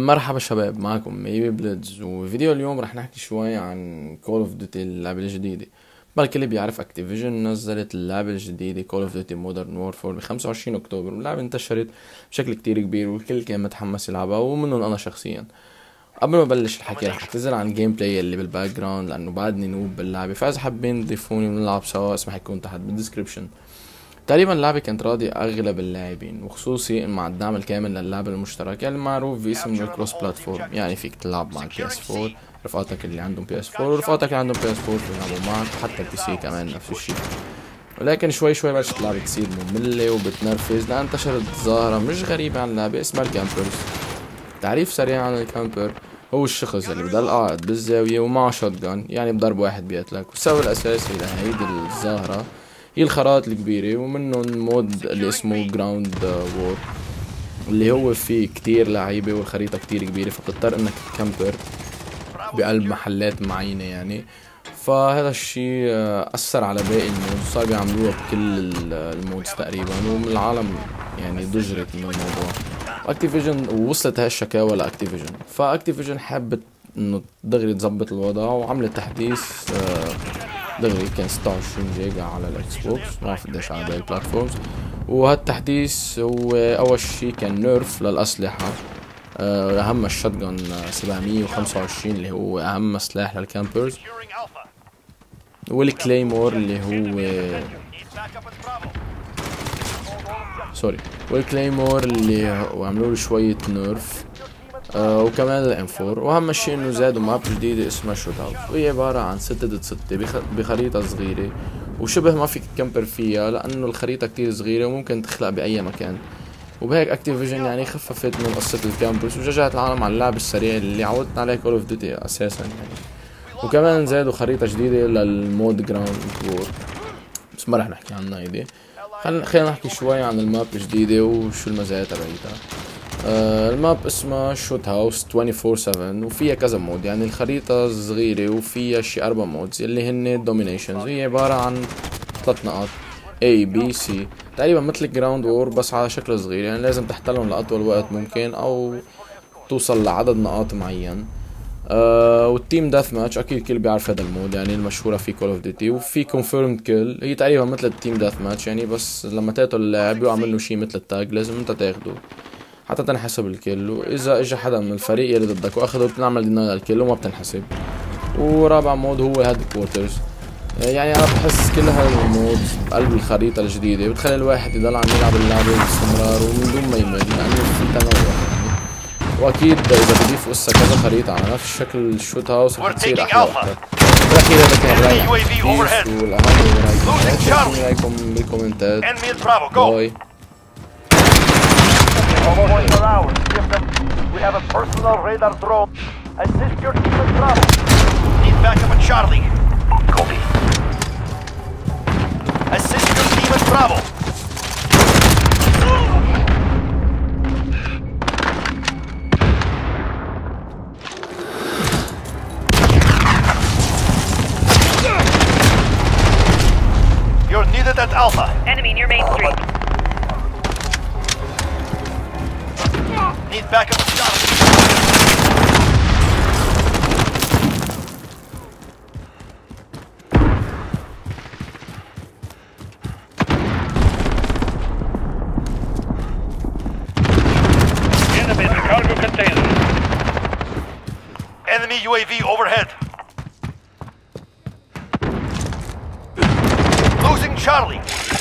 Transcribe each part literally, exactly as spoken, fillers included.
مرحبا شباب، معكم ميبي بليدز. وفيديو اليوم رح نحكي شوي عن كول اوف ديوتي اللعبة الجديدة. بالكل بيعرف اكتيفيجن نزلت اللعبة الجديدة كول اوف ديوتي مودرن وورفور ب خمسة وعشرين اكتوبر، واللعبة انتشرت بشكل كتير كبير والكل كان متحمس يلعبها ومنهم انا شخصيا. قبل ما بلش الحكي رح اعتذر عن الجيم بلاي اللي بالباك جراوند لانه بعدني نوب باللعبة، فاذا حابين تضيفوني ونلعب سوا اسمح يكون تحت بالديسكريبشن. تقريبا اللعبة كانت راضية اغلب اللاعبين، وخصوصي مع الدعم الكامل للعبة المشتركة المعروف باسم الكروس بلاتفورم، يعني فيك تلعب مع البي اس فور، رفقاتك اللي عندهم بي اس فور ورفقاتك اللي عندهم بي اس فور بيلعبوا معك، حتى البي سي كمان نفس الشيء. ولكن شوي شوي بلشت اللعبة تصير مملة وبتنرفز لأن انتشرت ظاهرة مش غريبة عن اللعبة اسمها الكامبرز. تعريف سريع عن الكامبر: هو الشخص اللي بضل قاعد بالزاوية ومعه شوت جان، يعني بضرب واحد بيقتلك. والسبب الأساسي لهيدي الظاهرة هي الخرائط الكبيرة، ومنهم مود اللي اسمه جراوند وور اللي هو فيه كتير لعيبة والخريطة كتير كبيرة، فبتضطر انك تكمبر بقلب محلات معينة يعني. فهذا الشيء أثر على باقي المود، صار بيعملوها بكل المودز تقريبا، والعالم يعني ضجرت من الموضوع. اكتيفيجن ووصلت هاي الشكاوى لاكتيفيجن، فاكتيفيجن حبت انه دغري تظبط الوضع وعملت تحديث دغري كان ستة وعشرين جيجا على الاكس بوكس، ما بعرف قديش على باقي البلاتفورمز. وهالتحديث هو اول شيء كان نيرف للاسلحه، اهم الشotgun سبعمية وخمسة وعشرين اللي هو اهم سلاح للكامبرز، والكليمور اللي هو سوري والكليمور اللي عملوا له شويه نيرف، آه وكمان الام فور. واهم شيء انه زادوا ماب جديده اسمها شوت اوت، وهي عباره عن ستة ضد ستة بخ... بخريطه صغيره وشبه ما فيك تكمبر فيها لانه الخريطه كتير صغيره وممكن تخلق باي مكان. وبهيك اكتيفيجن يعني خففت من قصه الكامبرز وشجعت العالم على اللعب السريع اللي عودتنا عليه كول اوف ديوتي اساسا يعني. وكمان زادوا خريطه جديده للمود جراوند وور، بس ما رح نحكي عنها هيدي. خلينا خلينا نحكي شوي عن الماب الجديده وشو المزايا تبعيتها. آه الماب اسمها شوت هاوس أربعة وعشرين سبعة وفيها كذا مود، يعني الخريطة صغيرة وفيها شي أربع مودز اللي هن دومينيشنز، هي عبارة عن ثلاث نقاط A B C تقريبا مثل الجراوند وور بس على شكل صغير، يعني لازم تحتلهم لأطول وقت ممكن أو توصل لعدد نقاط معين. آه والتيم داث ماتش اكيد الكل بيعرف هذا المود، يعني المشهوره في كول اوف ديوتي. وفي كونفيرمد كيل هي تقريبا مثل التيم داث ماتش يعني، بس لما تقتل اللاعب ويعمل له شيء مثل التاج لازم انت تاخده حتى تنحسب الكل، واذا اجى حدا من الفريق اللي ضدك واخده بتنعمل ديناي للكل وما بتنحسب. ورابع مود هو هيد كوارترز، يعني انا بحس كل هاي المود بقلب الخريطه الجديده بتخلي الواحد يضل عم يلعب اللعبه باستمرار ومن دون ما يمل لانه في تنوع يعني. واكيد اذا بضيفوا قصه كذا خريطه على نفس شكل الشوت هاوس رح تصير احلى واحلى. بالاخير هذا كان رايح والاهم هو رايكم بالكومنتات. باي. Almost per hour. We have a personal radar drone. Assist your team in Bravo. Need backup on Charlie. Copy. Assist your team in Bravo. You're needed at Alpha. Enemy near Main Street. Need backup on Charlie. Enemy in the cargo container. Enemy U A V overhead. Losing Charlie.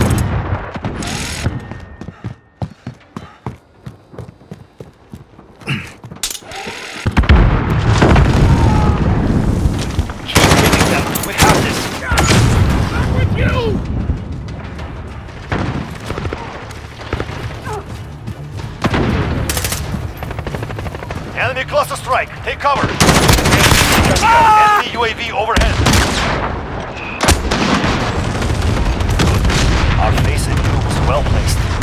Enemy cluster strike. Take cover. Ah! Enemy U A V overhead. Our face in you was well placed.